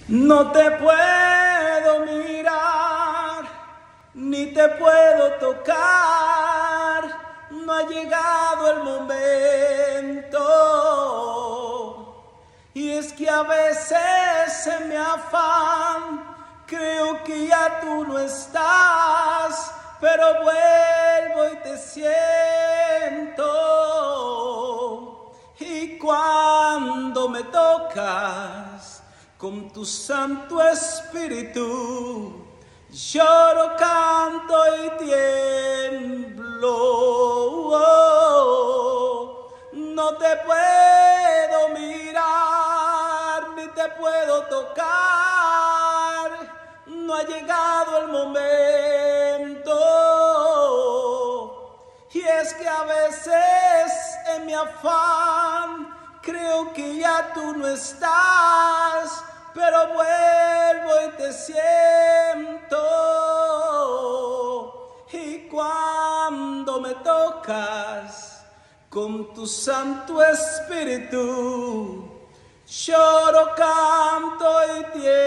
No te puedo mirar, ni te puedo tocar, no ha llegado el momento. Y es que a veces en mi afán creo que ya tú no estás, pero vuelvo y te siento. Y cuando me tocas con tu Santo Espíritu, lloro, canto y tiemblo. No te puedo mirar ni te puedo tocar, no ha llegado el momento. Y es que a veces en mi afán creo que ya tú no estás, pero vuelvo y te siento. Y cuando me tocas con tu Santo Espíritu, lloro, canto y tiemblo.